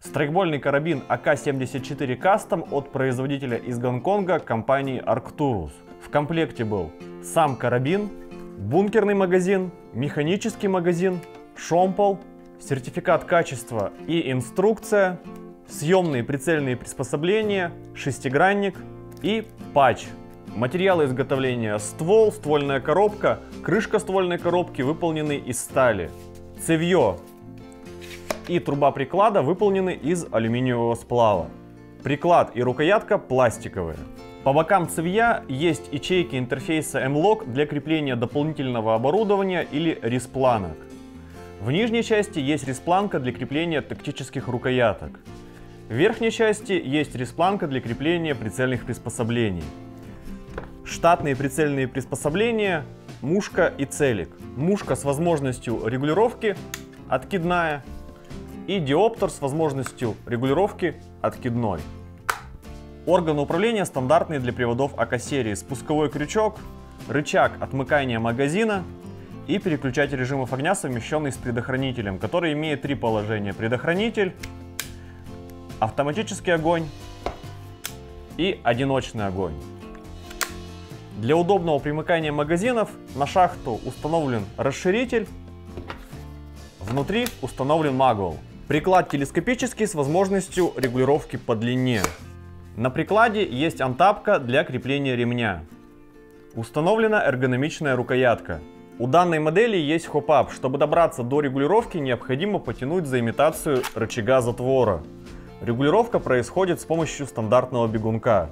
Страйкбольный карабин АК-74 Custom от производителя из Гонконга компании Arcturus. В комплекте был сам карабин, бункерный магазин, механический магазин, шомпол, сертификат качества и инструкция, съемные прицельные приспособления, шестигранник и патч. Материалы изготовления: ствол, ствольная коробка, крышка ствольной коробки выполнены из стали, цевье и труба приклада выполнены из алюминиевого сплава. Приклад и рукоятка пластиковые. По бокам цевья есть ячейки интерфейса M-Lock для крепления дополнительного оборудования или респланок. В нижней части есть респланка для крепления тактических рукояток. В верхней части есть респланка для крепления прицельных приспособлений. Штатные прицельные приспособления: мушка и целик. Мушка с возможностью регулировки откидная и диоптер с возможностью регулировки откидной. Орган управления стандартный для приводов АК-серии: спусковой крючок, рычаг отмыкания магазина и переключатель режимов огня, совмещенный с предохранителем, который имеет три положения: предохранитель, автоматический огонь и одиночный огонь. Для удобного примыкания магазинов на шахту установлен расширитель, внутри установлен магуал. Приклад телескопический с возможностью регулировки по длине. На прикладе есть антапка для крепления ремня. Установлена эргономичная рукоятка. У данной модели есть хоп-ап. Чтобы добраться до регулировки, необходимо потянуть за имитацию рычага затвора. Регулировка происходит с помощью стандартного бегунка.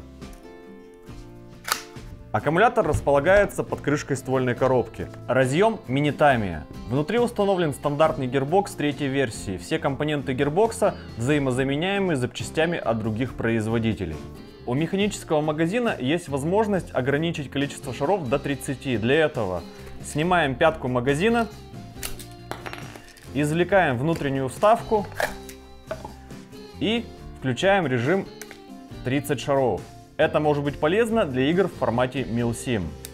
Аккумулятор располагается под крышкой ствольной коробки. Разъем Minitamiya. Внутри установлен стандартный гирбокс третьей версии. Все компоненты гирбокса взаимозаменяемые запчастями от других производителей. У механического магазина есть возможность ограничить количество шаров до 30. Для этого снимаем пятку магазина, извлекаем внутреннюю вставку и включаем режим 30 шаров. Это может быть полезно для игр в формате Milsim.